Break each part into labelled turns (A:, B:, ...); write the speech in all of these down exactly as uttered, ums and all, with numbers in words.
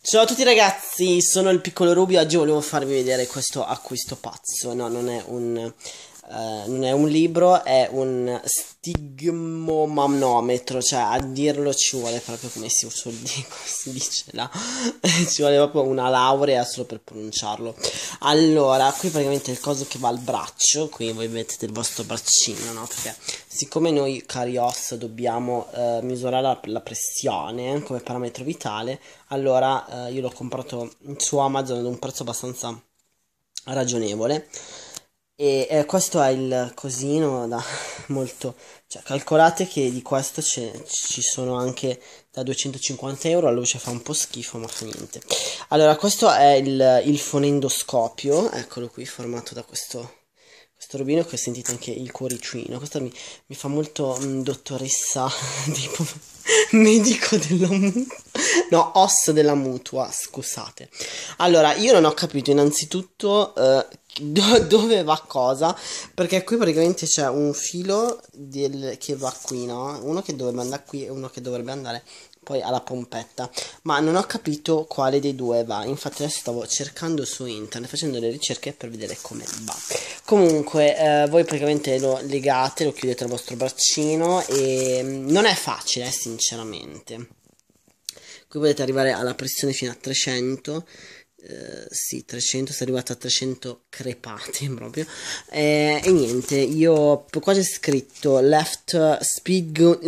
A: Ciao a tutti ragazzi, sono il piccolo Ruby. Oggi volevo farvi vedere questo acquisto pazzo. No, non è un, eh, non è un libro, è un stigmomanometro. Cioè, a dirlo ci vuole proprio, come si, come si dice là, ci vuole proprio una laurea solo per pronunciarlo. Allora, qui praticamente il coso che va al braccio. Qui voi vedete il vostro braccino, no? Perché siccome noi cari os dobbiamo eh, misurare la, la pressione come parametro vitale, allora eh, io l'ho comprato su Amazon ad un prezzo abbastanza ragionevole. E eh, questo è il cosino da molto, cioè calcolate che di questo ci sono anche da duecentocinquanta euro. La luce fa un po' schifo, ma fa niente. Allora, questo è il, il fonendoscopio, eccolo qui, formato da questo questo robino, che sentite anche il cuoricino. Questo mi, mi fa molto mh, dottoressa tipo medico della mutua, no, os della mutua, scusate. Allora, io non ho capito innanzitutto eh, do dove va cosa, perché qui praticamente c'è un filo del, che va qui, no? Uno che dovrebbe andare qui e uno che dovrebbe andare poi alla pompetta, ma non ho capito quale dei due va. Infatti adesso stavo cercando su internet, facendo le ricerche per vedere come va. Comunque eh, voi praticamente lo legate, lo chiudete al vostro braccino e mm, non è facile, eh, sinceramente. Qui potete arrivare alla pressione fino a trecento. Uh, sì, trecento, sono arrivato a trecento crepati proprio. Eh, e niente, io qua c'è scritto left spig,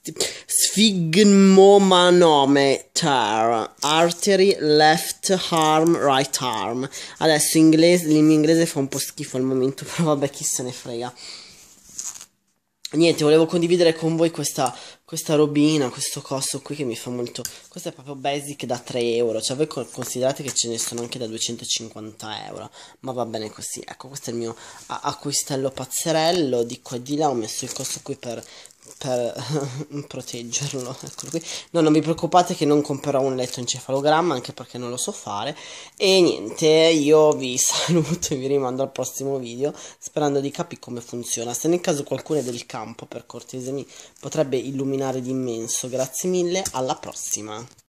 A: sphygmomanometer, artery left arm, right arm. Adesso inglese, il mio inglese fa un po' schifo al momento, però vabbè, chi se ne frega. Niente, volevo condividere con voi questa, questa robina, questo coso qui che mi fa molto. Questo è proprio basic da tre euro. Cioè voi considerate che ce ne sono anche da duecentocinquanta euro. Ma va bene così. Ecco, questo è il mio acquistello pazzerello. Di qua e di là ho messo il coso qui per, per proteggerlo. Eccolo qui. No, non vi preoccupate che non comprerò un elettroencefalogramma, anche perché non lo so fare. E niente, io vi saluto e vi rimando al prossimo video, sperando di capire come funziona. Se nel caso qualcuno è del campo, per cortesia mi potrebbe illuminare di immenso. Grazie mille, alla prossima.